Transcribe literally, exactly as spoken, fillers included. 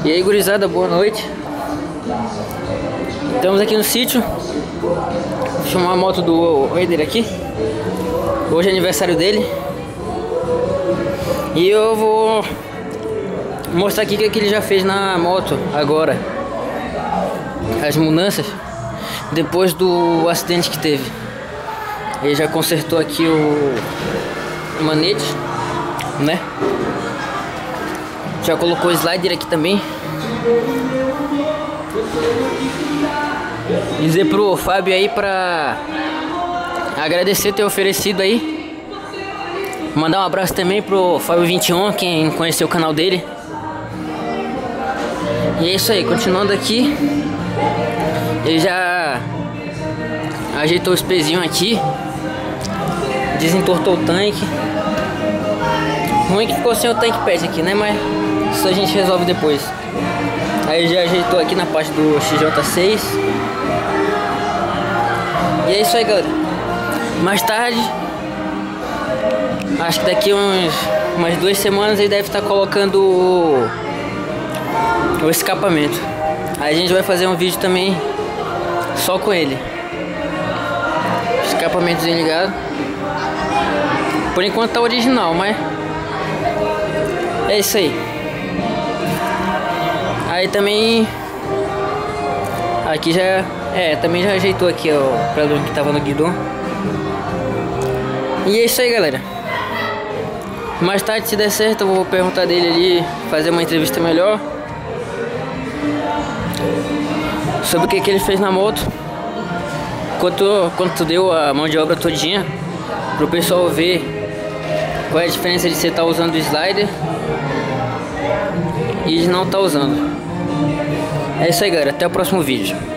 E aí, gurizada, boa noite. Estamos aqui no sítio. Vou filmar a moto do Raider aqui. Hoje é aniversário dele. E eu vou mostrar aqui o que ele já fez na moto agora. As mudanças depois do acidente que teve. Ele já consertou aqui o manete, né? Já colocou o slider aqui também. Dizer pro Fábio aí pra agradecer ter oferecido aí. Mandar um abraço também pro Fábio vinte e um, quem conheceu o canal dele. E é isso aí, continuando aqui. Ele já ajeitou os pezinhos aqui. Desentortou o tanque. Ruim que ficou sem o tanque pet aqui, né? Mas isso a gente resolve depois. Aí já ajeitou aqui na parte do X J seis. E é isso aí, galera. Mais tarde, acho que daqui uns umas duas semanas ele deve estar colocando o, o escapamento. Aí a gente vai fazer um vídeo também só com ele. Escapamentozinho ligado. Por enquanto tá original, mas é isso aí. Aí também aqui já é, também já ajeitou aqui ó, o problema que tava no guidão. E é isso aí, galera. Mais tarde, se der certo, eu vou perguntar dele ali, fazer uma entrevista melhor sobre o que que ele fez na moto, quanto quanto deu a mão de obra todinha, pro pessoal ver qual é a diferença de você estar usando o slider e de não estar usando. É isso aí, galera. Até o próximo vídeo.